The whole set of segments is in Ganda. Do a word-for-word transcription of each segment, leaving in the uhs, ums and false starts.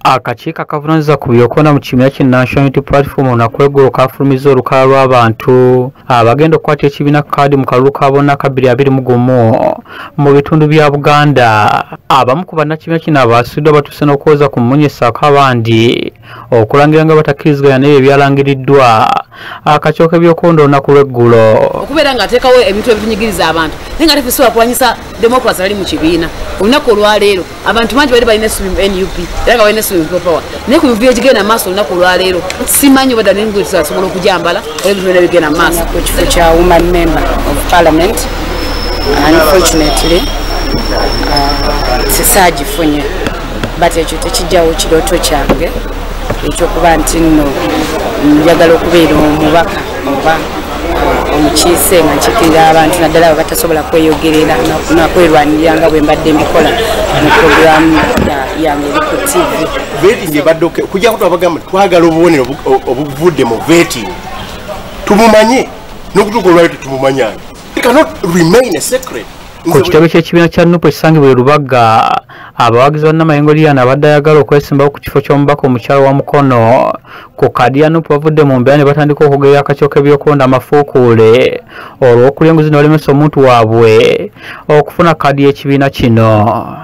Akakiiko akavunaanyizibwa ku by'okulonda mu kibiina ki National Unity Platform olunaku kafulumiza olukalala lw'abantu abagenda okukwata ekibiina kaadi mu kalulu ka bonna ka bbiri abiri mu gumu mu bitundu bya Buganda. Abamu ku bannakibiina kino abaasuddwa batuuse n'okuwoza ku mmunyessaako abandi okulangira nga batakkiriziganya n'ebyo ebyalangiriddwa akakiiko k'ebyokulonda olunaku lw'eggulo. Okubeera ng'ateekawo ebintu ebinyigiriza abantu naye nga tefisobola kulwanyisa democracy ali mu kibiina. Olunaku olwaleero abantu bangi bali balina essubi mu N U P era nga balina essubi mu Power naye ku bivuyo ekigenda maaso olunaku olwaleero simanyi oba ddala n'enguzi zisobola okujambala oba ebintu byonna bigenda mu maaso. Ku kifo kya woman member of parliament unfortunately sisaagifunye but ekyo tekijjawo kirooto kyange ekyokuba nti nno njagala okubeera omubaka oba omukiise nga nkikirira abantu naddala abo batasobola kweyogerera nakwerwanirira nga bwe mbadde mbikola mu programu yange eri ku T V. Vetting ebadde kujja kutu abagamba twagala obubonero obuvudde mu vetting tumumanye n'okutuuka olwaliro tetumumanyanga. It cannot remain a secret. Ku kitebe ky'ekibiina kya Nuupu ekisangibwa e Lubaga, abawagizi bannamayengo Liyana abadde ayagala okwesimbawo ku kifo ky'omubaka omukyala wa Mukono ku kkaadi ya Nuupu bavudde mu mbeera ne batandika okwogerera akakiiko k'ebyokulonda amafuukuule olw'okulya enguzi ne balemesa omuntu waabwe okufuna kkaadi y'ekibiina kino.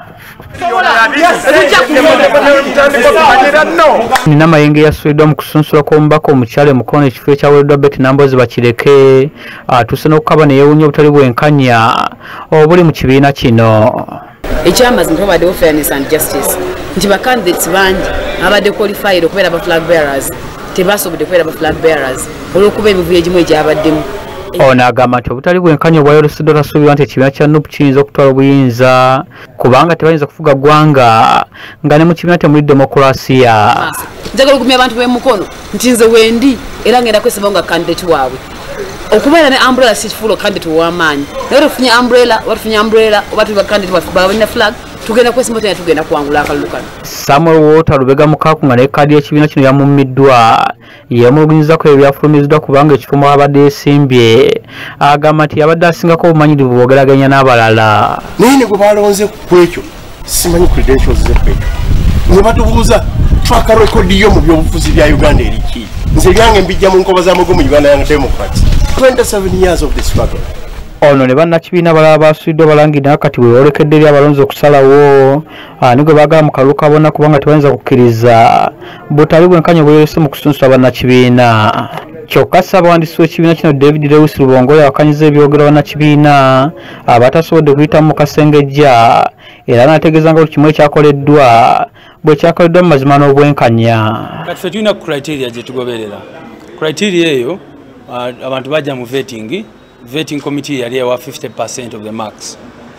Nina Mayenge yasuuliddwa mu kusunsula kw'omubaka omukyala Mukono ekifo ekyaweereddwa Betty Nambozi bakireke atuuse n'okukaba ne yeewuunya obutali bwenkanya obuli mu kibiina kino. Ekyamazima twabaddewo fairness and justice nti bacandidates bangi abadde qualified okubeera aba flag bearers tebasobodde kubeera aba flag bearers olw'okuba ebivuyo egimu egyabaddemu. Ono agamba nti obutali bwenkanya obwayoleseddwa tasuubirwa nti ekibiina kya Nuupu kiyinza okutwala obuyinza kubanga tebayinza kufuga ggwanga nga ne mu kibiina temuli demokulasiya. Njagala okugumya abantu b'e Mukono nti nze wendi era ngenda kwesimbawo nga candidate waabwe okubeera ne umbrella si kifuula candidate w'amaanyi naye tufunye umbrella oba tufunye umbrella oba tuba candidate balina flag tugenda kwesimbawo tena tugenda kuwangula akalulu kano. Samuel Walter Lubega Mukaku nga ne kkaadi y'ekibiina kino yamummiddwa yeemulugunyizaako ebyafulumiziddwa kubanga ekifo mwabadde yeesimbye agamba nti yabadde asingako obumanyirivu bwogeraganya n'abalala. Naye ne gwe balonze ku ekyo simanyi credentials ze ku ekyo ne batubuuza twaka rekodi yo mu byobufuzi bya Uganda eriki nze byange mbijja mu nkoba z'amago mu Uganda Young Democrats twenty-seven years of the struggle. Ono ne bannakibiina abalala baasuuliddwa balangirira kati we boolekedde eri abalonzi okusalawo ani gwe baagala mu kalulu kabona kubanga tebayinza kukkiriza butali bwenkanya obweyolese mu kusunsula bannakibiina. Kyokka ssaabawandiisi w'ekibiina kino David Lewis Lubongoya awakanyiza ebyogera bannakibiina abatasobodde kuyitamu mu kasengejja era n'ategeeza nga buli kimu ekyakoleddwa bwe kyakoleddwa mu mazima n'obwenkanya. Kati ffe tulina criteria gye tugoberera. Criteria eyo abantu bajja mu vetting vetting committee yali ewa fifty percent of the marks.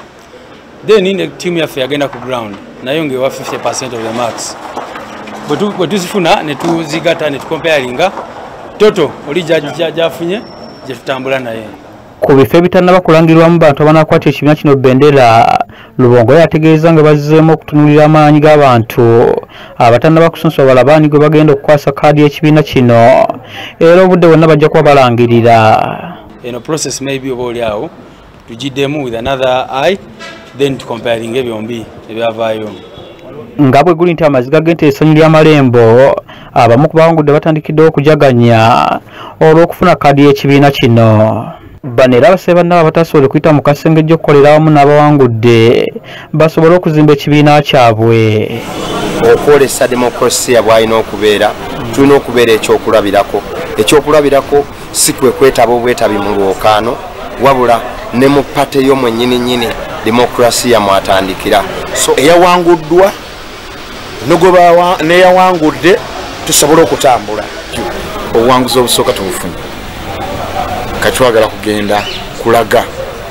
Then in the team yaffe yagenda ku ground nayo ngewa fifty percent of the marks. Bwe tuzifuna ne tuzigata ne tukomparinga toto oli jafunye gye tutambula naye. Ku bifo ebitannaba kulangirwamu bantu abanakwata ekibiina kino Bendera, Lubongo yategeeza nga bazzeemu okutunuulira amaanyi g'abantu abatannaba kusunsula balaba ani gwe bagenda okukwasa kkaadi y'ekibiina kino era obudde bwonna bajja kuba balangirira. Eno process maybe oba oli awo tugiddemu with another eye then tucomparing ebyombi ebyavaayo. Nga bwe guli nti amaziga g'ente essanyu ly'amalembo abamu ku bawangudde batandikiddewo okujaganya olw'okufuna kkaadi y'ekibiina kino. Bano era abasebe bannabo abatasobole kuyita mu kasengejja okukolera awamu n'abawangudde basobole okuzimba ekibiina kyabwe. Okwolesa demokrasiya bw'alina okubeera tulina okubeera ekyokulabirako. Ekyokulabirako si kwe kwetaba obwetabi mu lwokaano wabula ne mu pate yo mwennyini nnyini demokrasiya mwatandikira. So eyawanguddwa nogoba neyawangudde tusobola okutambula. Obuwanguzi obusooka tubufunye katwagala kugenda kulaga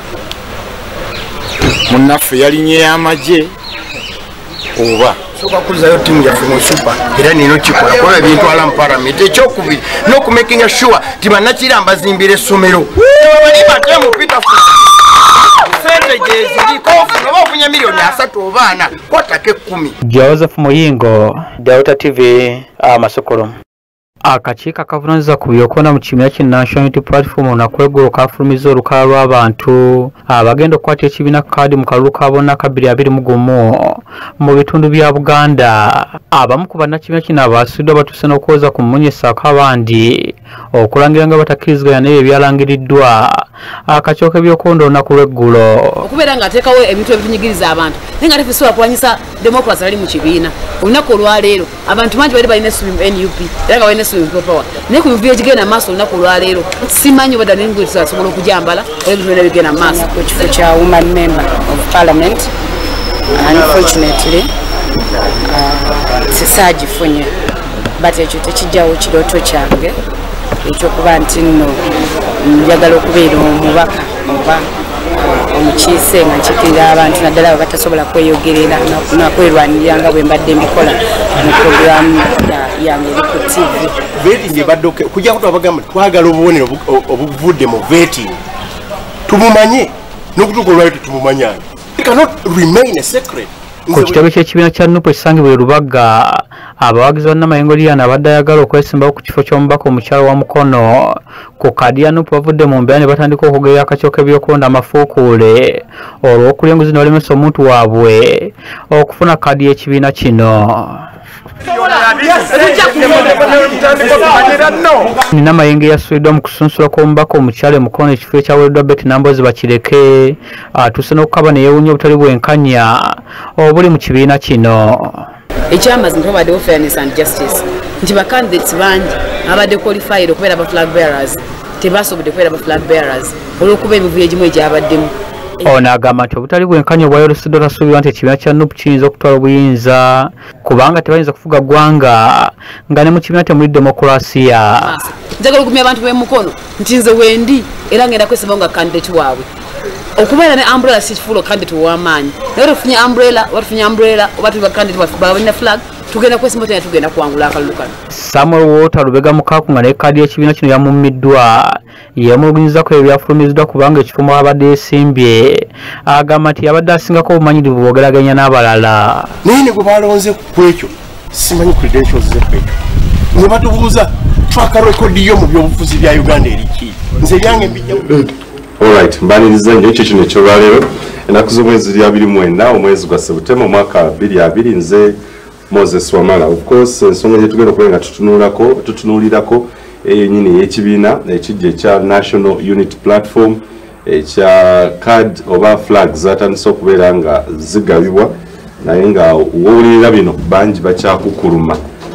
munnaffe yalinye y'amagye oba soka kuzayo timu yaffe mu super era nino kikola kola ebintu ala mu parliament ekyokubiri n'okumakinga sure ti bannakira mbazimbira essomero bali batemu Peter sente gyeziriko ofuna oba ofunya miliyoni asatu oba ana kwatako ekkumi. Joseph Muyingo, Delta T V, Amasokolo. akakiiko akavunaanyizibwa ku byokwonna mu kibiina ki National Unity Platform olunaku lw'eggulo kafulumizza olukalala lw'abantu abagenda okukwata ekibiina kaadi mu kalulu ka bonna ka bbiri abiri mu gumu mu bitundu bya Buganda. Abamu ku bannakibiina kino abaasiddwa batuuse n'okuwoza ku mmunyessaako abandi okulangira nga batakkiriziganya n'ebyo ebyalangiriddwa akakiiko k'ebyokulonda olunaku lw'eggulo. Okubeera ng'ateekawo ebintu ebinyigiriza abantu naye nga tefisobola kulwanyisa democracy ali mu kibiina. Olunaku olwaleero abantu bangi bali balina essubi mu N U P era nga balina essubi mu People Power naye ku bintu byekigenda mu maaso olunaku olwaleero simanyi oba ddala n'enguzi asobola okujambala oba ebintu byonna bigenda mu maaso. Ku kifo kya woman member of parliament unfortunately sisaagifunye but ekyo tekijjawo kirooto kyange ekyokuba nti nno njagala okubeera omubaka oba omukiise nga nkikirira abantu naddala abo batasobola kweyogerera nakwerwanirira nga bwe mbadde mbikola mu programu yange eri ku T V. Vetting ebadde kujjako twabagamba twagala obubonero obuvudde mu vetting tumumanye n'okutuuka olwali tetumumanyanga. It cannot remain a secret. Ku kitebe ky'ekibiina kya N U P ekisangibwa e Lubaga abawagizi ba Nnamayingo Liyana abadde ayagala okwesimbawo ku kifo ky'omubaka omukyala wa Mukono ku kaadi ya N U P bavudde mu mbeera ne batandika okugerera akakiiko k'ebyokulonda amafuukuule olw'okulya enguzi ne balemesa omuntu waabwe okufuna kaadi y'ekibiina kino. Nnamayingo yasuuliddwa mu kusunsula kw'omubaka omukyala e Mukono ekifo ekyaweereddwa Betty Nambozi bakireke atuuse n'okukaba ne yeewuunya obutali bwenkanya obuli mu kibiina kino. Ekyamazima twabaddewo fairness and justice nti bacandidates bangi abadde qualified okubeera ba flag bearers tebasobodde kubeera ba flag bearers olw'okuba emivuyo egimu egyabaddemu. Ono agamba nti obutali bwenkanya obwayoleseddwa tasuubirwa nti ekibiina kya N U P kiyinza okutwala obuyinza kubanga tebayinza kufuga ggwanga nga ne mu kibiina temuli demokulasiya. Njagala okumya abantu b'e Mukono nti nze wendi era ngenda kwesimbawo nga candidate waabwe. Okubeera ne umbrella si kifuulo candidate w'amaanyi naye tufunye umbrella oba tufunye umbrella oba tuli ba candidate balina flag tugenda kwesimbawo tena tugenda kuwangula akalulu kano. Samuel Walter Lubega Mukaku nga ne kaadi y'ekibiina kino yamummiddwa yeemulugunyizako ebyafulumiziddwa kubanga ekifo mwabadde yeesimbye agamba nti yabadde asingako obumanyirivu bwogeraganya n'abalala. Naye ne gwe balonze ku ekyo simanyi credentials z'ekwejo ne batubuuza twaka rekodi yo mu byobufuzi bya Uganda eriki nze byange mbijja. Alright, mbaniriza nyo ekyo kino ekyolwaleero ennaku z'omwezi abiri mu mwenda omwezi gwa Septemba omwaka abiri abiri nze Moses Wamala. Of course ensonga gye tugenda okubeera nga tutunuulako tutunuulirako eyo nyini y'ekibiina ekijja ekya National Unity Platform ekya card oba flag zatandise okubeera nga zigabibwa naye nga wowulirira bino bangi bakyakukuluma.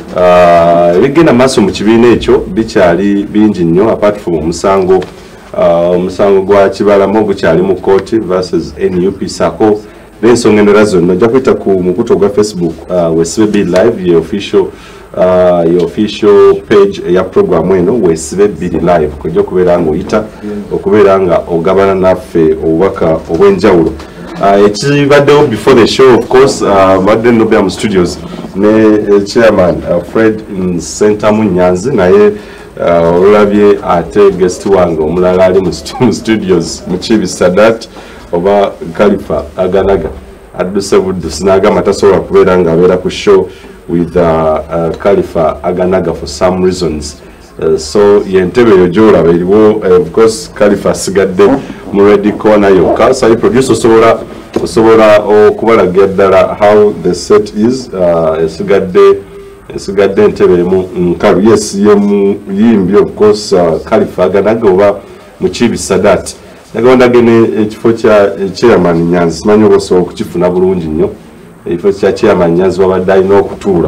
Ebigenda maaso mu kibiina ekyo bikyali bingi nnyo apart from omusango omusango gwa Kibalama gukyali mu kooti versus N U P sako n'ensonga endala zonna ojja kuyita ku mukuto gwa Facebook Wesibe B Live ye official Uh, your official page ya program eno Wesibe B Live kujja kubeera nga oyita okubeera nga ogabana naffe obubaka obw'enjawulo. Uh, ekibaddewo before the show of course badde uh, nobya mu studios ne uh, chairman uh, Fred Nsentamu Nyanzi naye uh, olabye ate guest wange omulala ali mu studios Mukibi Sadat oba Khalifa Aganaga Adduse Buddusi n'agamba tasobola kubeera nga abeera ku show with uh, uh, Khalifa Aganaga for some reasons. Uh, so yentebe yojola beliwo uh, of course Khalifa asigadde mu ready corner yokka. So I produce osobola osobola okubalagira ddala how the set is uh, esigadde esigadde entebe mu nkalu. Yes ye mu yimbi of course uh, Khalifa Aganaga oba Mukibi Sadat. Nagonda gene ekifo kya chairman Nyanzi simanyi oba osobola okukifuna bulungi nnyo. Ifo kya chairman Nyanzi wabadde alina okutuula.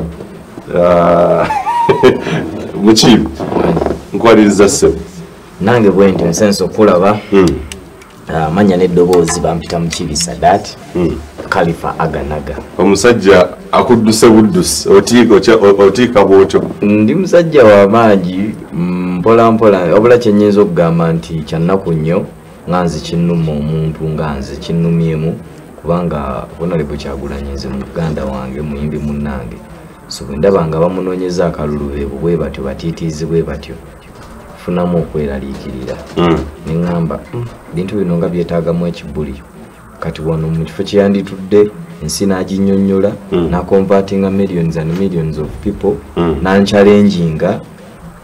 Mukibi nkwaliriza ssebo. Nange bwe nti nsense okulaba amanya n'eddoboozi bampita Mukibi Sadat Khalifa Aganaga. Omusajja akudduse buddusi otiika bwotyo. Ndi musajja w'amaanyi mpola mpola obula kye nnyinza okugamba nti kyannaku nnyo nga nze kinnuma omuntu nga nze kinnumyemu kubanga Honorable Kyagulanyi nze muganda wange muyimbi munnange so bwe ndaba nga bamunoonyeza akalulu bwe batyo batiitiizi bwe batyo funamu okweraliikirira ne ŋŋamba bintu bino nga byetaagamu ekibuli kati wano mu kifo kye yanditudde ensi n'aginnyonnyola n'aconvertinga millions and millions of people n'anchallenginga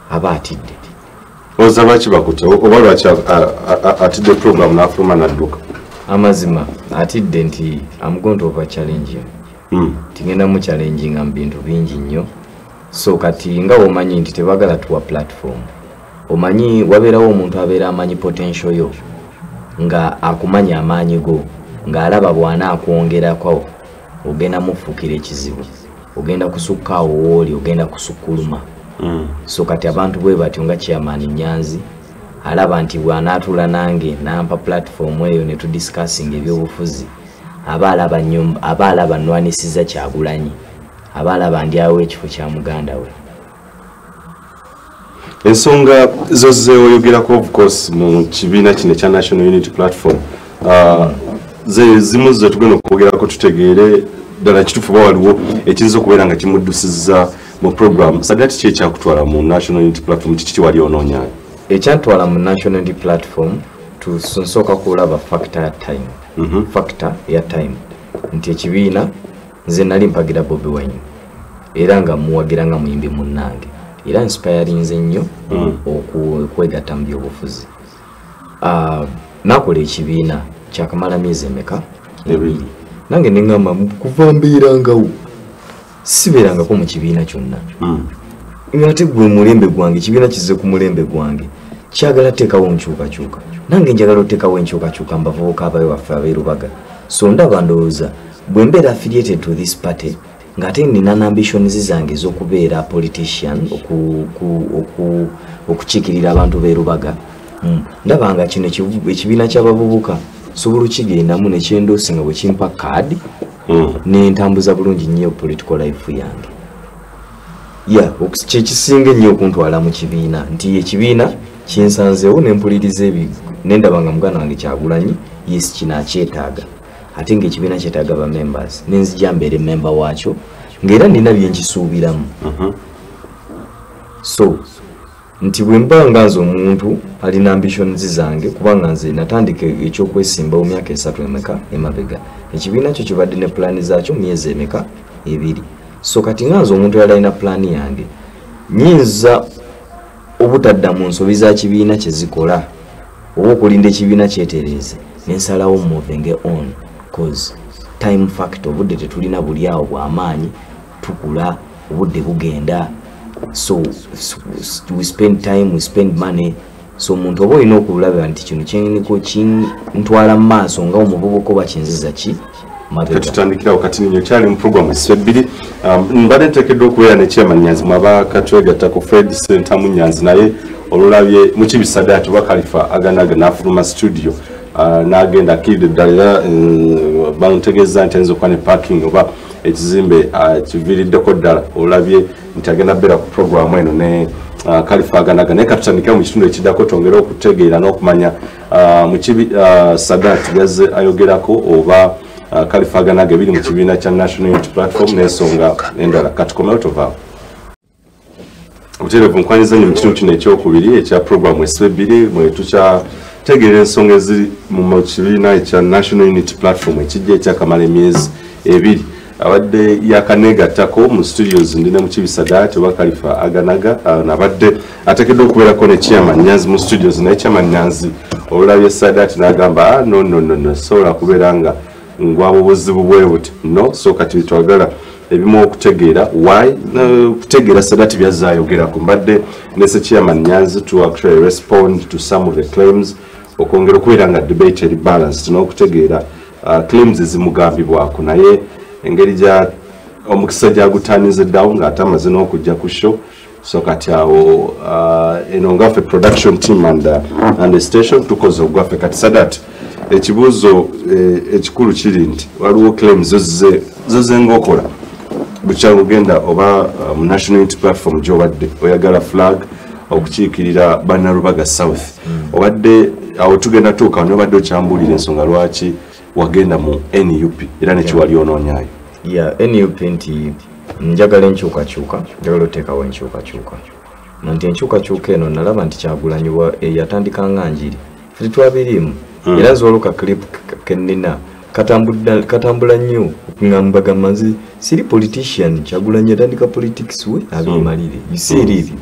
aba Atidde oza lwaki bakutte oba lwaki Atidde program n'afuluma n'adduka amazima Atidde nti I'm going to over challenge you mm. tingenda mu challenging mu bintu bingi nnyo so kati nga omanyi nti tebagala tuwa platform omanyi wabeerawo omuntu abeera amanyi potential yo nga akumanya amaanyi go ng'alaba bwana akwongerako ogenda mufuukira ekizibu ogenda kusukkaawo wooli ogenda kusukkuluma mm. so kati abantu bwe batyo nga chairman Nyanzi alaba nti bw'anaatula nange nampa platform eyo ne tudiscussing ebyobufuzi aba alaba nnyo aba alaba nnwanisiza Kyagulanyi aba alaba ndyawo ekifo kya muganda we ensonga zoze oyogerako of course mu kibiina kino ekya National Unity Platform uh, ze zimu ze tugenda okwogerako tutegeere ddala kituufu ba waliwo ekiyinza okubeera nga kimuddusiza mu program sagati ki ekyakutwala mu National Unity Platform kiki kiwali onoonyayo ekyantwala mu National Unity Platform tusooka kulaba factor ya time mm -hmm. factor ya time nti ekibiina nze nali mpagira Bobi Wine era nga muwagira nga muyimbi munnange era inspiring nze nnyo mm. okwegatta mu byobufuzi uh, nakola ekibiina kyakamala myezi emeka ebiri nange nengamba kuva mbeerangawo sibeerangako mu kibiina kyonna mm. ngate gwe mulembe gwange ekibiina kize ku mulembe gwange kyagala teekawo nkyukakyuka nange njagala oteekawo enkyukakyuka mbavubuka abayo waffe abeerubaga so ndaba ndowooza bwe mbeera affiliated to this party ngate nina ambitions zange z'okubeera politician okukiikirira abantu beerubaga mm. ndaba nga kino ekibiina ky'abavubuka sobola kigendamu nekyendoosi nga bwe kimpa card mm. nentambuza bulungi nnyo political life yange ya kyekisinga ennyo okuntwala mu kibiina nti ekibiina kinsanzeewo nempuliriza ebi nendaba nga muganda wange Kyagulanyi yes kinaakyetaaga ate ng'ekibiina kyetaaga ba members nenzija mbeere member waakyo ng'era nina byenkisuubiramu mm -hmm. so nti bwe mba nga nze omuntu alina ambitions zange kubanga nze natandika ekyokwesimba mu myaka esatu emeka emabega ekibiina kyo kibadde ne pulaani zaakyo myezi emeka ebiri so kati nga nze omuntu yalina pulaani yange nyinza obutadda mu nsobi za kibiina kye zikola oba okulinda ekibiina kyetereeze nensalawo moving on cause time factor obudde tetulina buli awo bw'amaanyi tukula obudde bugenda so, so we spend time we spend money so omuntu oba olina okulaba nti kino kyeniko kintwala mu maaso nga omuvubuka oba kinziza ki tutandikirawo kati ninyo kyali mu program essu ebbiri mbadde nteekeddwa okubeera ne chairman Nyanzi mwaba katwegattako Fred Sentamu Nyanzi naye olulabye mu kibisadaati oba Khalifa Aganaga n'afuluma studio n'agenda akidde ddala era bantegeeza nti ayinza okuba ne parking oba ekizimbe kiviiriddeko ddala olabye nti agenda beera ku programu eno ne Khalifa Aganaga naye katutandikira mu kitundu ekiddako twongere okutegeera n'okumanya mu kibisadaati yazze ayogerako oba Khalifa Aganaga ebiri mu kibiina kya National Unity Platform n'ensonga endala katukomewo tovaawo obutereevu nkwanyiza nnyo mu kitundu kino ekyokubiri ekya programu essu ebbiri mwe tukyategeera ensonga eziri mu kibiina ekya National Unity Platform ekijja ekyakamala emyezi ebiri abadde yakaneegattako mu studios ndine mu kibisadaati oba Khalifa Aganaga nabadde ateekeddwa okubeerako ne chairman Nyanzi mu studios naye chairman Nyanzi olulabye sadaati n'agamba no no no no sobola kubeera nga ngwabo buzibu bwe buti no so kati twagala ebimu okutegeera why kutegeera sadati byazaayogerako mbadde nese chairman Nyanzi to actually respond to some of the claims okwongera okubeera nga debate eri balanced n'okutegeera uh, claims ezimugambibwako naye engeri gya omukisa gyagutaaniziddawo ng'ate amaze n'okujja ku show so kati awo uh, eno ngaffe production team and, uh, and the station tukoze ogwaffe kati sadati ekibuuzo ekikulu kiri nti waliwo claims zoze ng'okola bukyalo ogenda oba mu National Unity Platform gy'obadde oyagala flag okukiikirira bannalubaga south obadde awo tugenda tuuka nobadde okyambuulira ensonga lwaki wagenda mu N U P era nekiwali onoonyaayo ya N U P nti njagala enkyukakyuka njagala oteekawo enkyukakyuka nti enkyukakyuka eno nalaba nti Kyagulanyi yatandika nga njiri ffe twabirimu era zoluka clip kenina katambula katambula nnyo okungamba manzi siri politician Kyagulanyi atandika politics we abimalire biseera ebyo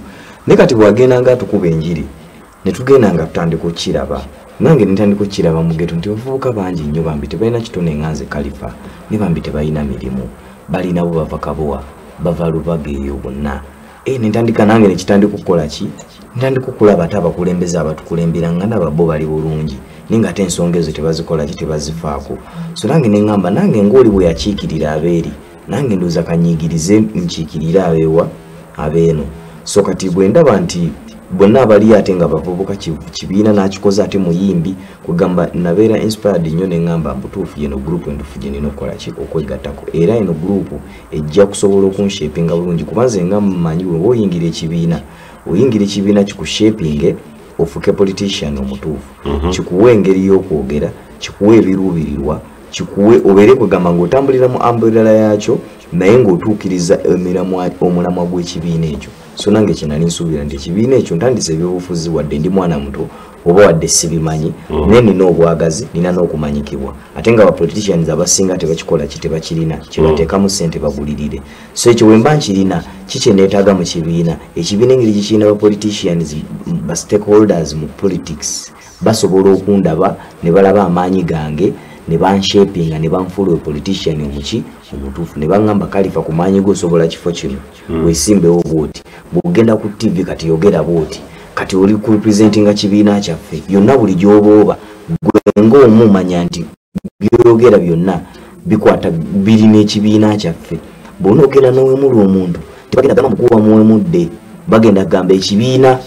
nekati bwagenda nga tukuba enjiri netugenda nga tutandika okiraba nange nitandika okiraba mu geto nti bavubuka bangi nnyo bambi tebalina kitone Nyanzi Khalifa ne bambi tebalina mirimu balina bo bava Kabowa bava Lubaga eyo bonna e nitandika nange nekitandika okukola ki ntandika okulaba ate abakulembeze abatukulembera nga nabo bo bali bulungi ninga ate ensonga ezo tebazikola ki tebazifaako so nange neŋŋamba nange ng'oli bwe yakiikirira abeeri nange ndoza kanyiigirize nkiikirire abeewa abeeno so kati bwe ndaba nti bonna abali ate nga bavubuka kibiina n'akikoze ate muyimbi kugamba nabeera inspired nnyo neŋŋamba mbutuufu yeno gurupu entufu gye nina okukola ki okwegattako era eno gurupu ejja kusobola okunshapinga bulungi kuba nze nga mmanyi bwe oyingira ekibiina oyingira ekibiina kikushapinge ofuke politician omutuufu kikuwa engeri y'okwogera kikuwa ebiruubirirwa kikuwe obeere kugamba ng'otambulira mu umbrella yakyo naye ng'otuukiriza omulamwa gw'ekibiina ekyo so nange kinali nsuubira nti ekibiina ekyo ntandise ebyobufuzi wadde ndi mwana muto oba wadde sibimanyi naye nina obwagazi nina n'okumanyikibwa ate nga bapoliticians abasinga tebakikola ki tebakirina kyebateekamu ssente bagulirire so ekyo bwe mba nkirina kikye neetaaga mu kibiina ekibiina engeri gikirina bapoliticians ba stakeholders mu politics basobola okundaba ne balaba amaanyi gange ne banshapinga ne banfuula politician omuki omutuufu ne baŋŋamba Khalifa ku maanyi g'osobola kifo kino weesimbewo bwoti bw'ogenda ku T V kati yogera bwoti kati oli ku representinga kibiina kyaffe byonna buli gy'oba oba gwe ng'omu manya nti by'oyogera byonna bikwata birina ekibiina kyaffe bw'onoogenda n'owemula omuntu tebagenda gamba mukuwa muwemudde bagenda gamba ekibiina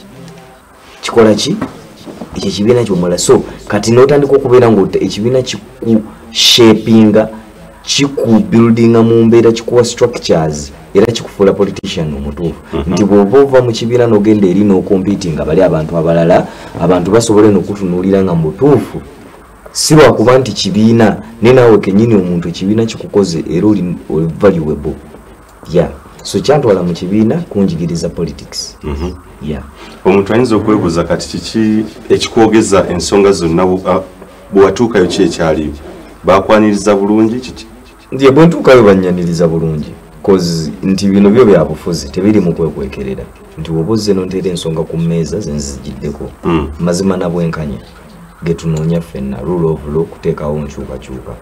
kikola ki ekyo ekibiina kyomala so kati n'otandika okubeera nga ekibiina kikushapinga kikubuildinga mu mbeera kikuwa structures era kikufuula politician omutuufu nti bw'oba ova mu kibiina n'ogenda eri n'okompitinga bali abantu abalala abantu basobole n'okutunuulira nga mutuufu si lwakuba nti kibiina ne naawe kennyini omuntu ekibiina kikukoze era oli valuable ya so kyantwala mu kibiina kunjigiriza politics ya omuntu ayinza okwebuuza kati kiki ekikwogeza ensonga zonna bwe watuukayo ki ekyaliyo bakwaniriza bulungi kiki ndiye bwe ntuukayo bannyaniriza bulungi cause nti bino byo byabufuzi tebiri mu kwekwekerera nti woba ozze nonteera ensonga ku mmeeza ze nzigiddeko mazima nabwenkanya ge tunoonya ffenna rule of law kuteekawo nkyukakyuka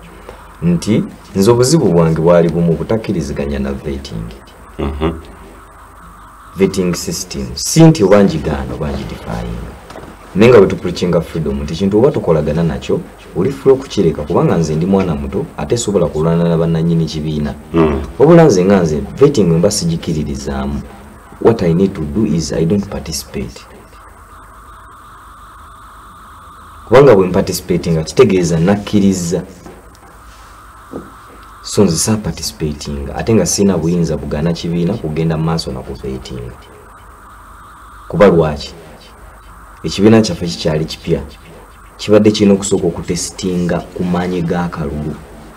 nti nze obuzibu bwange bwali bumu butakkiriziganya na vetting vetting system si nti oba njigaana oba njidifayinga naye nga bwe tupreachinga freedom nti kintu oba tukolagana nakyo oli fula okukireka kubanga nze ndi mwana muto ate sobola kulwana na bannannyini kibiina wabula nze nga nze vetting mba sigikiririzaamu what I need to do is I don't participate kubanga bwe mpaticipate nga kitegeeza nakkiriza so nze sa participating ate nga sina buyinza bugana kibiina kugenda maaso na kuvetting kuba lwaki ekibiina kyaffe kikyali kipya kibadde kirina okusooka okutesitinga ku maanyi g'akalulu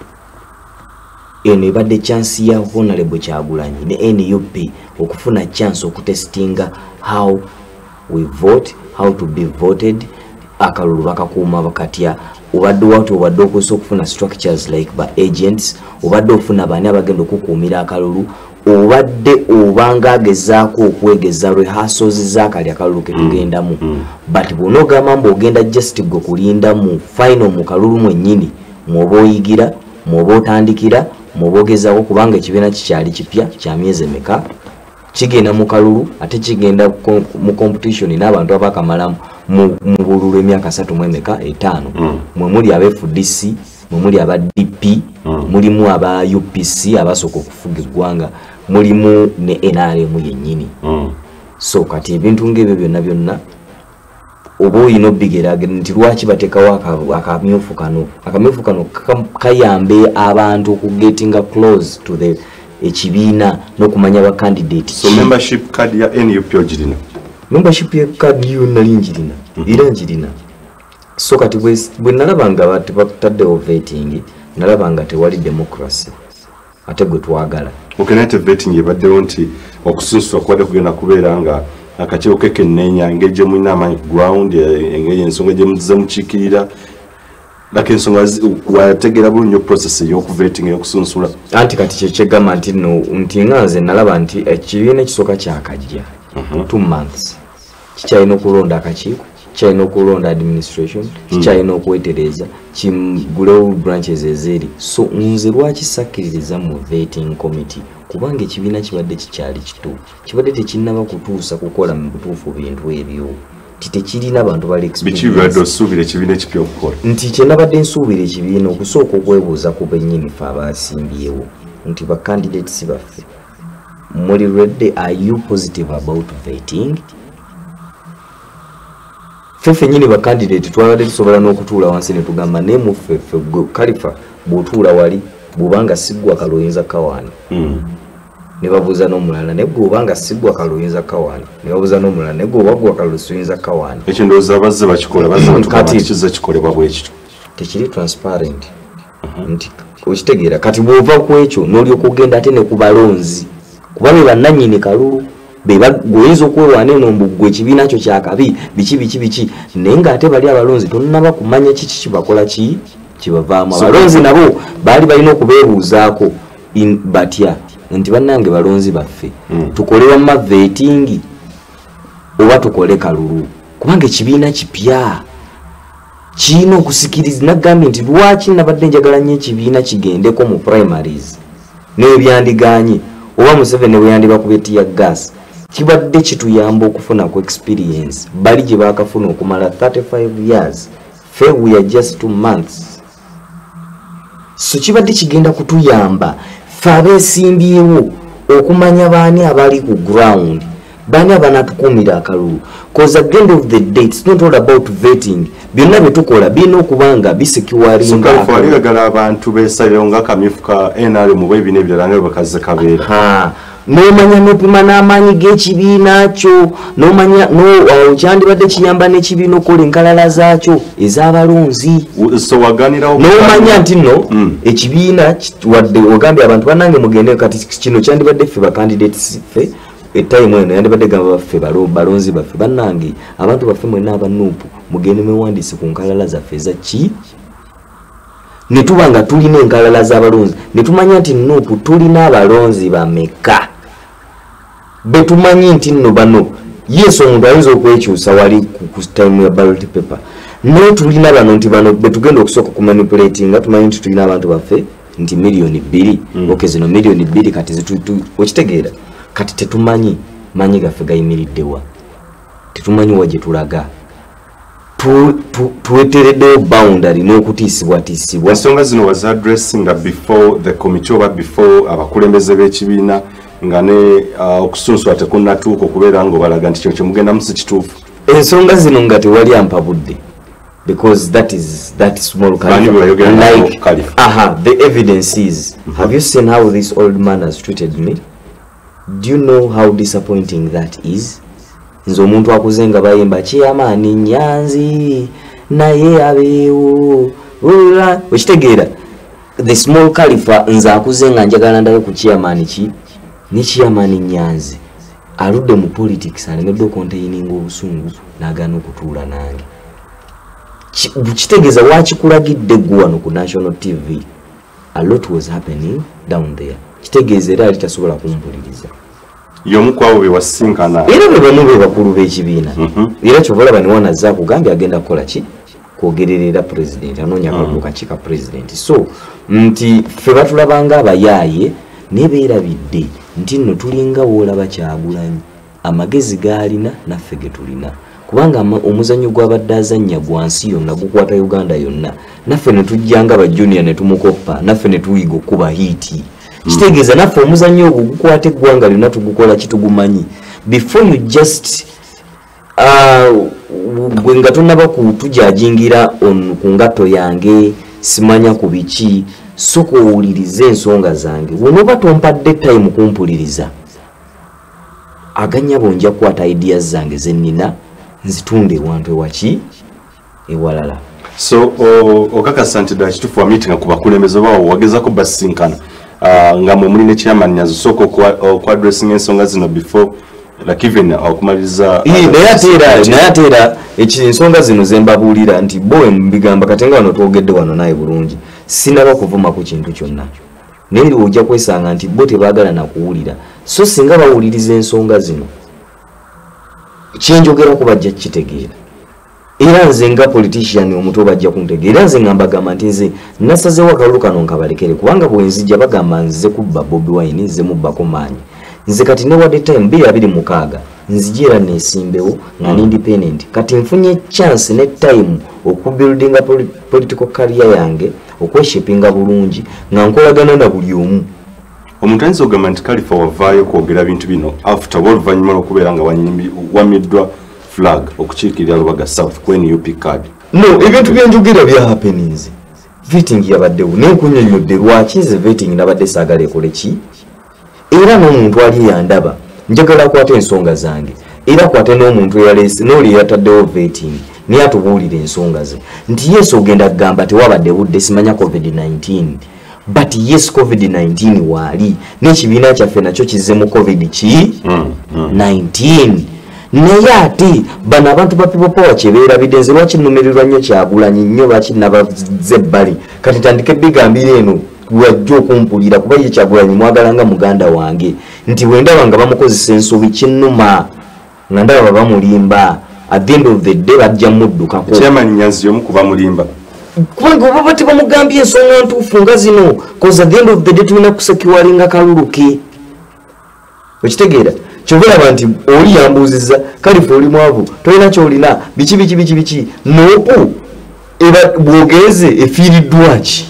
eno ebadde chansi ya honorable Kyagulanyi ne N U P okufuna chance okutesitinga how we vote how to be voted akalulu bakakuuma bakatya obadde watu obadde okusobola okufuna structures like ba agents obadde ofuna bani abagenda okukuumira akalulu obadde obanga agezaako okwegeza rehearsals z'akali akalulu ke tugendamu but bw'onoogamba mbu ogenda just gwe kulinda mu final mu kalulu mwennyini mwoba oyigira mwoba otandikira mwoba ogezaako kubanga ekibiina kikyali kipya kya myezi emeka kigenda mu kalulu ate kigenda mu competition n'abantu abakamalamu mu bululu emyaka asatu mu emeka etaano mwe muli aba F D C mwe muli aba D P mulimu aba U P C abasooka okufuga eggwanga mulimu ne N R M yennyini so kati ebintu ng'ebyo byonna byonna oba oyina obigeragera nti lwaki bateekawo akamyufu kano akamyufu kano kayambe abantu okugetinga close to the ekibiina n'okumanya ba candidate so membership card ya N U P ogirina membership ya card yo nali njirina era njirina so kati bwe nalabanga bataddewo vetting nalabanga tewali democracy ate gwe twagala okenate vetting ebaddewo nti okusunsula kubadde kugenda kubeera nga akakiiko kekenneenya engeri gye mulina amaanyi ku ground engeri ensonga gye muzize mukiikirira laka ensonga wategeera bulungi process ey'okuvetting ey'okusunsula anti kati kyekyegamba nti no nti nga nze nalaba nti ekibiina ekisooka kyakajja uh-huh. two months kikyalina okulonda akakiiko kikyalina okulonda administration kikyalina okwetereza kigulewo branches ezeri so nze lwaki sakkiririza mu vetting committee kubanga ekibiina kibadde kikyali kito kibadde tekinnaba kutuusa kukola mu butuufu bintu ebyo titekirina abantu bali experience osuubira ekibiina ekipya okukola nti kyenabadde nsuubira ekibiina okusooka okwebuuza ku bennyini fe abasimbyewo nti ba candidates baffe muli ready, are you positive about vetting? Fefe nyini ba candidate twabadde tusobola n'okutuula wansi ne tugamba ne mu fefe Khalifa bw'otuula wali bw'obanga siggwa kaluyinza kawaani mm. ne babuuza n'omulala ne bw'obanga siggwa kaluyinza kawaani ne babuuza n'omulala ne bw'obagwa kaluyinza kawaani ekyo ndowooza bazze bakikola bazze batugamba kiza kikolebwa bwekito tekiri transparent uh-huh. nti okitegeera kati bw'ova ku ekyo n'olyoka ogenda ate ne ku balonzi kuba be bannannyini kalulu beba goyinza okwewaana eno mbugwe ekibiina kyo kyakabi biki biki biki naye ng'ate bali abalonzi tonnaba kumanya kiki kibakola ki kibavaamu abalonzi nabo baali balina okubeebuuzaako batya nti bannange balonzi baffe mm. tukole wamma vetting oba tukole kalulu kubanga ekibiina kipya kiina okusikiriza nagambye nti lwaki nabadde njagala nnyo ekibiina kigendeko mu primaries n'ebyandiganye oba Museveni bwe yandibakuba etiya gas kibadde kituyamba okufuna ku experience bali gye baakafuna okumala thirty-five years fe we are just two months so kibadde kigenda kutuyamba fe abeesimbyewo okumanya baani abali ku ground baani abanatukuumira akalulu cause at the end of the day it's not all about vetting byonna bye tukola birina okubanga bisecuringaagala abantu beesalirawo ng'akamyufu ka N R M bwe bino ebirala ne bakaze kabeera n'omanya n'opima n'amaanyi g'ekibiina kyo n'omanya kyandibadde kiyamba n'ekibiina okukola enkalala zaakyo ez'abalonzi n'omanya nti nno ekibiina wadde ogambye abantu bannange mugende kati kino kyandibadde ffe bacandidates ffe etime eno yandibadde gamba baffe balonzi baffe bannange abantu baffe mwenna abanuupu mugende mwewandiise ku nkalala zaffe ezaki ne tuba nga tulina enkalala z'abalonzi ne tumanya nti nuupu tulina abalonzi bameka be tumanyi nti nno bano yesu omuntu ayinza okwekyusa wali ku time ya ballot paper naye tulina bano nti bano be tugenda okusooka ku manipulating tumanyi nti tulina abantu baffe nti miliyoni bbiri mm. oke zino miliyoni bbiri kati okitegeera kati tetumanyi manyi gaffe gayimiriddewa tetumanyi wa gye tulaga twetereddewo boundary n'okutiisibwatiisibwa ensonga zino was addressing before the committee oba before abakulembeze b'ekibiina nga ne okusunsula tekunnatuuka okubeera ng'obalaga nti kino kyemugenda musi kituufu ensonga zino nga tewali ampabudde because that is that small Khalifa like aha the evidence is mm-hmm. have you seen how this old man has treated me? Do you know how disappointing that is? Nzo omuntu akuzenga bayimba kyamaani Nyanzi naye abeewo ula okitegeera the small Khalifa nza akuzenga njagala ndabe ku kyamaani ki ne kyamaani Nyanzi aludde mu politics alemedde okontaininga obusungu n'agaana okutuula nange kitegeeza wakikulagidde gwe wano ku national T V a lot was happening down there kitegeeza era ali tasobola kumpuliriza yomu kwawo be wasinkana era be bamu be bakulu b'ekibiina era kyobola bani wanazza kugambye agenda kukola ki kwogererera president anoonya kalulu kakika president so nti ffe batulabanga abayaaye naye beerabidde nti nno tulinga woolaba Kyagulanyi amagezi gaalina naffe ge tulina kubanga omuzannyo gw'abadde azannya gwa nsi yonna gukwata Uganda yonna naffe ne tujjanga ba junior ne tumukoppa naffe ne tuyiga okuba hiiti kitegeeza naffe omuzannyo ogwo gukwata eggwanga lyonna tugukola kitugumanyi before you just gwe nga tonnaba kutujajingira ku ngatto yange simanya ku biki soko owulirize ensonga zange wonoba tompadde time kumpuliriza aganya bonja kwata ideas zange zennina nzitunde ewantu ewaki ewalala so okakasa nti ddala kituufu wa meeting ku bakulembeze bawo wagezako basinkana nga mwe ne chairman Nyanzi soko ku addressing ensonga zino before like even okumaliriza naye atera naye atera ensonga zino zembabuulira nti bowe mbigamba katenga wano twogedde wano naye bulungi sinaba kuvuma ku kintu kyonna naye ojja kwesanga nti bo tebaagala na kuwulira so singa bawuliriza ensonga zino kyenjogera ku bajja kitegeera era nze nga politician omuto bajja kuntegeera era nze nga mbagamba nti nze nasazeewo akalulu kano nkabalekere kubanga bwenzijja bagamba nze kubba Bobi Wine nze mubbako maanyi nze kati ne wadde time bbiri abiri mukaaga nzijira nesimbewo nga ni independent kati nfunye chance ne time okubuildinga political career yange okweshapinga bulungi nga nkolagana na buli omu omuntu ayinza okugamba nti Khalifa wavaayo kwogera bintu bino after oluvannyuma lw'okubeera nga wamiddwa flag okukiikirira Lubaga South ku N U P card no ebintu byenjogera bya happenings vetting yabaddewo nenkunyonyodde lwaki nze vetting nabadde saagala ekole ki era n'omuntu ali yandaba njagala kwata ensonga zange era kwate n'omuntu eyaleese n'oli yataddewo vetting niye atubuulira ensonga ze nti yes ogenda kugamba tewabadde budde simanya covid nineteen but yes covid nineteen waali n'ekibiina kyaffe nakyo kizze mu covid ki nineteen naye ate bano abantu ba people power kyebeerabidde nze lwaki nnumirirwa nnyo Kyagulanyi nnyo lwaki nabazze ebbali kati tandike bigambira eno wajja okumpulira kuba ye Kyagulanyi mwagala nga muganda wange nti wendaba nga bamukozesa ensobi kinnuma nga ndaba bamulimba at the end of the day bajja muddukako chairman Nyanzi omu kuba mulimba kubanga oba bati bamugambye ensonga ntuufu nga zino cause at the end of the day tulina kusekiwalinga kalulu ke okitegeera kyobulaba nti oli yambuuziza Khalifa oli mwavu tolina kyolina biki biki biki biki noopu eba bwogenze efiiriddwa ki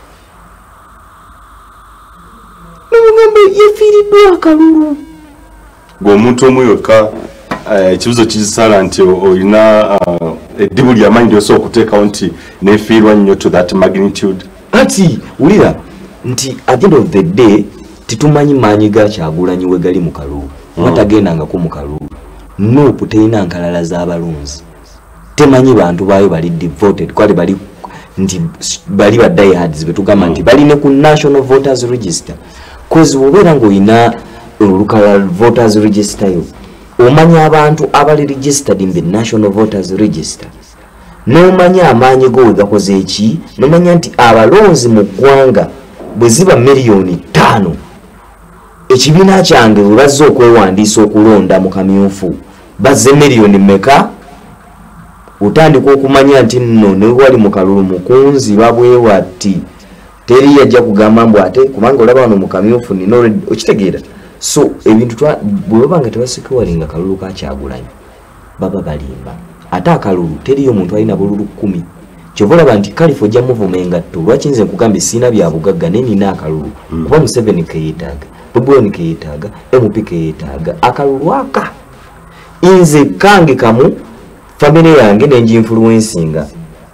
n'omugambe yefiiriddwa akalulu ng'omuntu omu yokka ekibuzo kizisala nti olina eddibu ly'amaanyi lyosobola okuteekawo nti neefiirwa nnyo to that magnitude ati wulira nti at the end of the day titumanyi maanyi ga Kyagulanyi we gali mu kalulu batagendangako mu kalulu noopu terina nkalala z'abalonzi temanyi bantu baayo bali devoted kwali bali nti bali ba diehards betugamba nti bali ne ku national voters register cause wobeera ng'olina olukala voters register yo omanya abantu abali registered in the national voters register n'omanya amaanyi go we gakoze eki n'omanya nti abalonzi mu ggwanga bwe ziba miliyoni ttaano ekibiina kyange bwe bazze okwewandiisa okulonda mu kamyufu bazze miliyoni mmeka otandika okumanya nti nno ne wali mu kalulu mukunzi babwewa ti teri yajja kugamba mbu ate kubanga olaba wano mu kamyufu nina okitegeera so ebintu bwe baba nga tebasikiwalinga kalulu ka Kyagulanyi baba balimba ate akalulu teriyo omuntu alina bululu kkumi kyova olaba nti Khalifa ojja muvuma engatto lwaki nze nkugambye siina bya bugagga ne nina akalulu kuba Museveni ke yeetaaga Bobi Wine ke yeetaaga M P ke yeetaaga akalulu aka nze kange kamu family yange nenjinfluencinga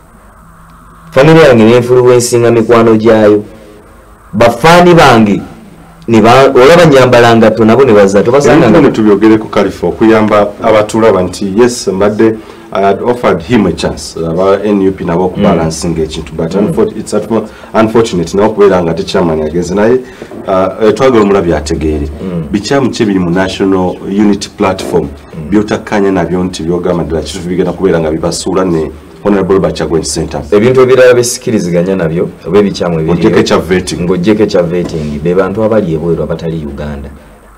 family yange nenfluencinga mikwano gyayo bafaani bange olaba nyambalanga to nabo ne baza tobasanga ne tubyogere ku Khalifa okuyamba abatulaba nti yes mbadde I had offered him a chance aba N U P nabo okubalancing ekintu but it's unfortunate nawo kubeera nga techairman ageze naye twagala omulabi ategeere bikyamu kye biri mu national unity platform byotakkanya nabyo nti byogamba ddala kitu bigenda kubeera nga bibasuula ne honorable Bachagwen Center ebintu ebirala bisikiriziganya nabyo oba ebikyamu ebiri ng'ojjeko ekya vetting ng'ojjeko ekya vetting be bantu abali ebweru abatali Uganda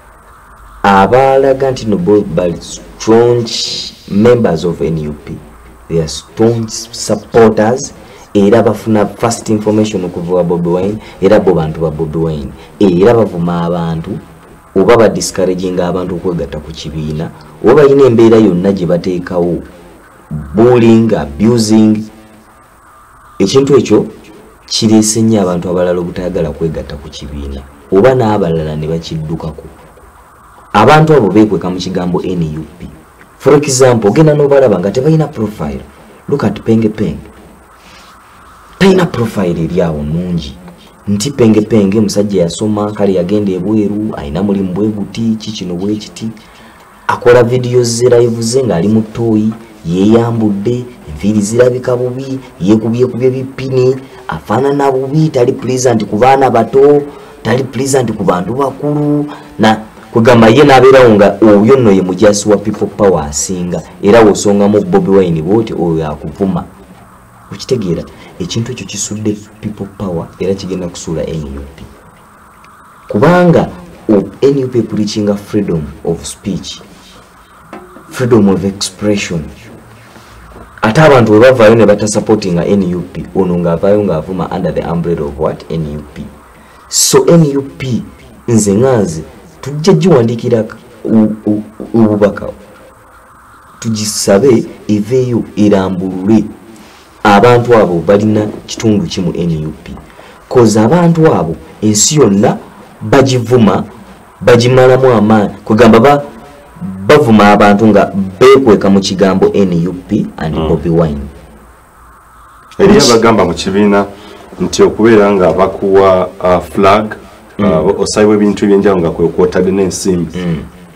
abalaga nti no bali strong members of N U P they are strong supporters era bafuna first information okuva Bobi Wine era bo bantu ba Bobi Wine era bavuma abantu oba ba discouraging abantu okwegatta ku kibiina oba ine embeera yonna gye bateekawo bullying abusing ekintu ekyo kireese nnyo abantu abalala obutayagala kwegatta ku kibiina oba n'abalala ne bakiddukako abantu abo beekweka mu kigambo N U P for example genda n'obalaba nga tebalina profile look at Penge Penge talina profile eri awo nungi nti Penge Penge musajja yasoma kale yagenda ebweru alina mulimu bwe guti kikino bwe kiti akola videos ze live ze ng'ali mu ttooyi yeyambudde enviiri zirabika bubi yekubye kubye bipini afaanana bubi tali pleasant ku baana bato tali pleasant ku bantu bakulu na kugamba ye n'abeerawo nga oyo nno ye mujasi wa people power asinga era wosongamu Bobi Wine bwoti oyo akuvuma okitegeera ekintu ekyo kisudde people power era kigenda kusuula N U P kubanga N U P preaching freedom of speech freedom of expression. Ate abantu bwe bavaayo ne bata supporting a N U P ono ng'avaayo ng'avuma under the umbrella of what? N U P. So N U P nze Nyanzi tujja giwandiikira obubaka tugisabe eveeyo erambulule abantu abo balina kitundu kimu N U P koza abantu abo ensi yonna bagivuma bagimalamu amaanyi kugamba ba bavuma abantu nga bekweka mu kigambo N U P and mm. Bobby Wine eriya bagamba mu kibiina nti okubeera nga bakuwa uh, flag mm. uh, osaiwe ebintu ebyenjawulo nga kwekwotadde n'ensimbi mm.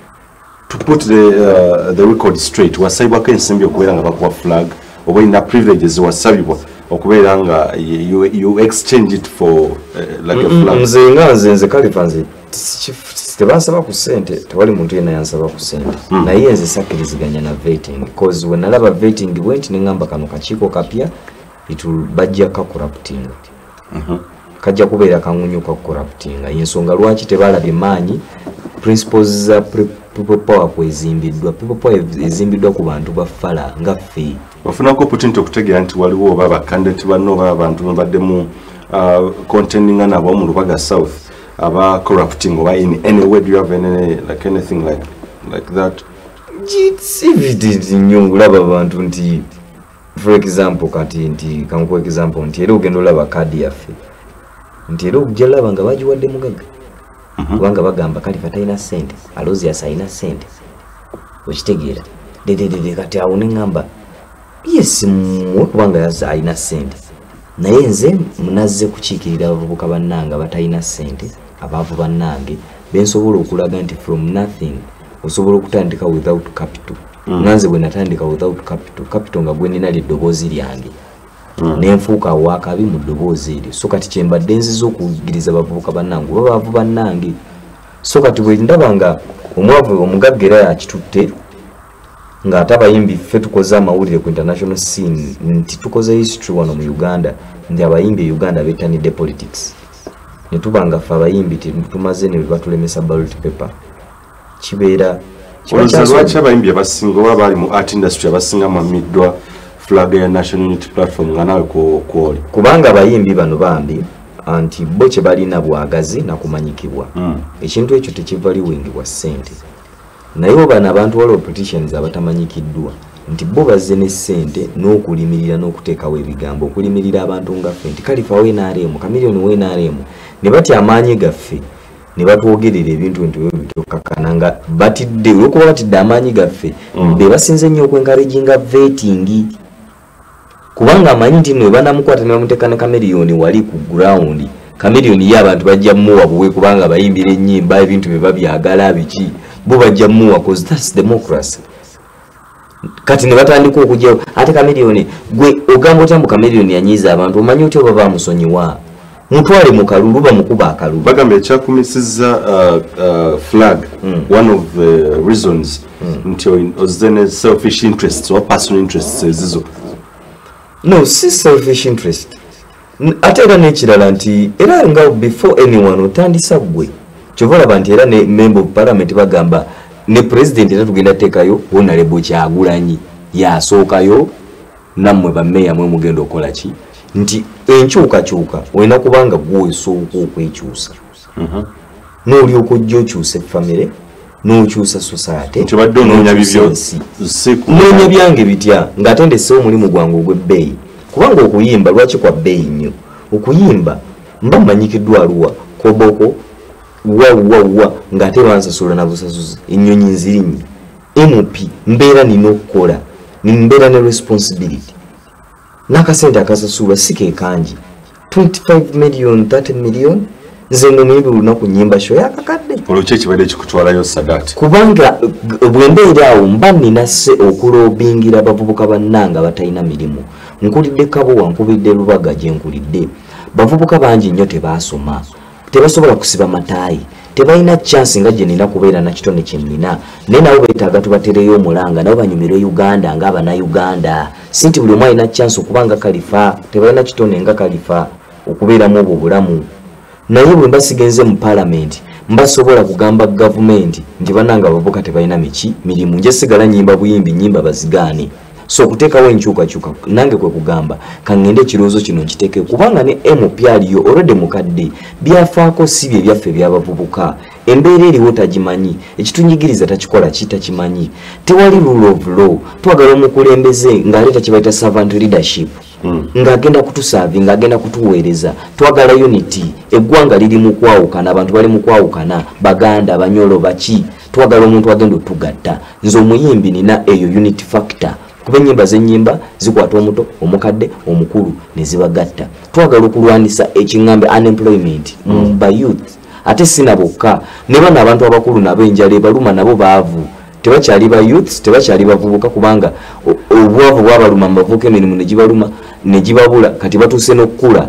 to put the, uh, the record straight wasaibwako ensimbi okubeera nga bakuwa flag oba olina privileges wasabibwa okubeera nga you, you exchange it for uh, like mm, a flag nze Nyanzi nze Khalifa nze tebansaba ku ssente tewali muntu yenna yansaba ku ssente mm. naye nze sakkiriziganya na vetting because we nalaba vetting bwenti neŋŋamba kano kakiiko kapya bajja kacorrupting mm-hmm. kajja kubeera kangunyuka corrupting yensonga lwaki tebalabye maanyi principles za people power kwezimbiddwa people power ezimbiddwa ku bantu bafala nga ffe bafunako opportunity okutegeera nti waliwo oba bakandidate banno oba abantu babaddemu uh, contending nabo mu Lubaga South aba corrupting oba in any way do you have any like anything like like that? It's evident nnyo olaba abantu nti for example kati nti kankuwa example nti era ogenda olaba kadi yaffe nti era ojja laba nga bagiwadde mugaga kubanga bagamba Khalifa talina ssente alozi asayina ssente okitegeera dededede kati awo neŋŋamba yes mwe kubanga yaza alina ssente naye nze munazze kukiikirira abavubuka bannanga batalina ssente abaavu bannange bensobola okulaga nti from nothing osobola okutandika without capital Nyanzi bwe natandika without capital capital nga gwe nina ly'eddoboozi lyange nenfuuka wakabi mu ddoboozi eryo so kati kyembadde nziza okuyigiriza abavubuka bannange oba baavu bannange so kati bwe ndaba nga omwavu omugagga era yakitutte ng'ate abayimbi ffe tukoze amawulire ku international scene nti tukoze history wano mu Uganda nti abayimbi e Uganda bettanidde politics ne tuba nga ffe abayimbi tumaze ne batulemesa ballot paper kibeera lwaki abayimbi abasinga oba bali mu art industry abasinga mamiddwa flag ya National Unity Platform nga nawe kwoli kubanga abayimbi bano bambi anti bo kye balina bwagazi nakumanyikibwa mm. ekintu ekyo tekivaliwingibwa ssente naye obana abantu waliwo politicians abatamanyikiddwa nti bo bazze ne ssente n'okulimirira n'okuteekawo ebigambo okulimirira abantu nga ffe nti Khalifa w'N R M kamiliyoni w'N R M ne batya amaanyi gaffe ne batwogerera ebintu nti bitokakana nga batidde olwokuba batidde amaanyi gaffe mm. be basinze nnyo okwenkaraginga vetting kubanga amanyi nti nno banamukwata ne bamuteeka ne kamiliyoni wali ku ground kamiliyoni ye abantu bajja muwa buwe kubanga bayimbira ennyimba ebintu bye babyagala biki bo bajja muwa cause that's democracy kati ne batandika okujjawo ate kamiliyoni gwe ogamba otya mbu kamiliyoni yanyiiza abantu omanyi otya oba bamusonyiwa mutwale mu kalulu bamukuba akalulu bagamba ekyakumisiza uh, uh, flag mm. one of the reasons mm. nti ozene selfish interests or personal interests ezizo no si selfish interest ate era n'ekirala nti era nga before anyone otandisa gwe kyova olaba nti era ne member of parliament bagamba ne president era tugenda teekayo honorable Kyagulanyi yasookayo nammwe bammeeya mwe mugenda okola ki nti enkyukakyuka olina kubanga gwe osooka okwekyusa n'olyoka ojja okyusa effamire n'okyusa society noonya byange bitya ng'ate ndeseewo omulimu gwange ogw'ebbeeyi kubanga okuyimba lwaki kwa bbeeyi nnyo okuyimba mba mmanyikiddwa aluwa koboko wawuwawuwa ng'ate lwansasula na busasuzi ennyonyi nzirinnyi M P mbeera nina okukola nimbeera ne responsibility n'akasente akasasulwa si ke kangi twenty-five million thirty million nze ng'omuyimbi lunaku nnyimba show yakakadde olwaki ekibadde kikutwalayo sadaati kubanga bwe mbeera awo mba nina se okuloobingira abavubuka bannanga batalina mirimu nkulidde Kabowa nkubidde Lubaga gye nkulidde bavubuka bangi nnyo tebaasoma tebasobola kusiba mataayi tebalina chance nga gye nina kubeera na kitone kye nina naye nabo beetaaga tubatereyo omulanga nabo banyumirwe Uganda nga abannayuganda si nti buli omu alina chance okubanga Khalifa tebalina kitone nga Khalifa okubeeramu obwo bulamu naye bwe mbasigenze mu parliament mbasobola kugamba government nti bananga abavubuka tebalina miki mirimu nje sigala nyimba buyimbi nyimba bazigaane so kuteekawo enkyukakyuka nange kwe kugamba kangende ekirowoozo kino nkiteeke kubanga ne M P aliyo already mukadde byafaako si bye byaffe by'abavubuka embeera eriwo tagimanyi ekitunyigiriza takikola kitakimanyi tewali rule of law twagala omukulembeze ng'aleeta kye bayita servant leadership Mm. ngagenda kutusaavi ngagenda kutuweereza twagala unity eggwanga liri mu kwawukana abantu bali mu kwawukana baganda banyolo baki twagala omuntu agenda otugatta nze omuyimbi nina eyo unity factor kuba ennyimba z'ennyimba zikwata omuto omukadde omukulu ne zibagatta twagala okulwanisa ekiŋŋambe unemployment mu mm. ba youth ate sina bokka ne bano abantu abakulu nabo enjala ebaluma nabo baavu tebakyali ba youth tebakyali bavubuka kubanga obwavu bwabaluma mu bavubuka emirimu ne gibaluma ne gibabula kati batuuse n'okkula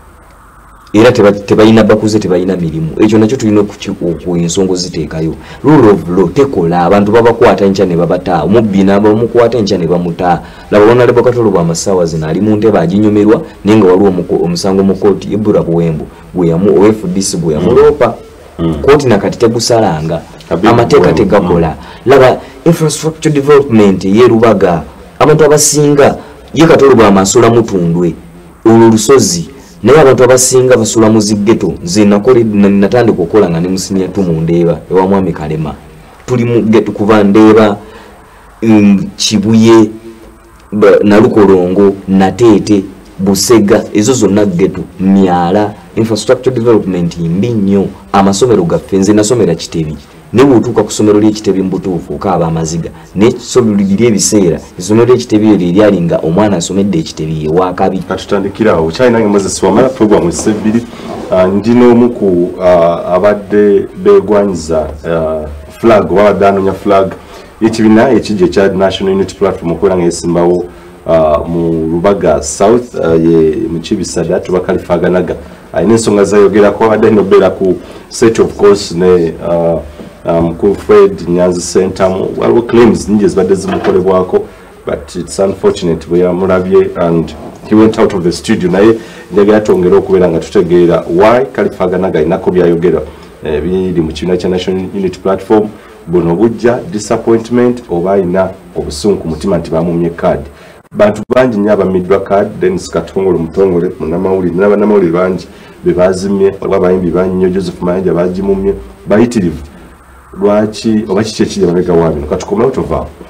era tebalina bakuze tebalina mirimu ekyo nakyo tulina ku ensonga ziteekayo rule of law tekola abantu babakwata enkya ne babata omubbi n'abamukwata enkya ne bamuta laba Honorable Katolo bw'amasaawa zino ali mu ntebe aginyomerwa naye nga waliwo omusango mu kooti Ibura Buwembu gweyamu O F D C gwe yamuloopa kooti nakati tegusalanga amateeka tegakola laba infrastructure development yerubaga abantu abasinga ye Katolo bw'amasula mutundwe olwo lusozi naye abantu abasinga basula mu ziggeto nze natandika okukola nga ne musinia tumundeeba ewa mwami Kalema tuli mu ggeto kuva Ndeeba Kibuye Nalukolongo Nateete Busega ezo zonna ggeto Myala infrastructure development mbi nnyo amasomero gaffe nze nasomera Kitebi ne bw'otuuka ku ssomero ly'Ekitebi mbutuufu okaaba amaziga n'ekisobuliri ebiseera essomero ly'Ekitebi eryo eryali nga omwana asomedde Ekitebi ewakabi katutandikira awo kyalina nga Moses wamala program essa ebbiri ndi n'omu ku abadde beegwanyiza flag wabadde anoonya flag y'ekibiina ekijja ekya National Unity Platform okubeera nga yeesimbawo mu Lubaga South ye mu Kibisada tuba Khalifa Aganaga ayina ensonga zayogerako abadde nobeera ku set of course ne um, ku Fred Nyanzi Center waliwo claims nyingi ezibadde zimukolebwako but it's unfortunate bwe yamulabye and he went out of the studio naye njagala twongere okubeera nga tutegeera why Khalifa Aganaga ayinako byayogera eh, biri mu kibiina kya National Unity Platform buno bujja disappointment oba ayina obusungu ku mutima nti bamumye card bantu bangi nnyo abamiddwa card Dennis Katongole omutongole munnamawulire n'abannamawulire bangi be bazimye oba abayimbi bangi nnyo Joseph Mayanja bagimumye bayitirivu lwaki oba kiki ekiri emabega waabino katukomewo tovaawo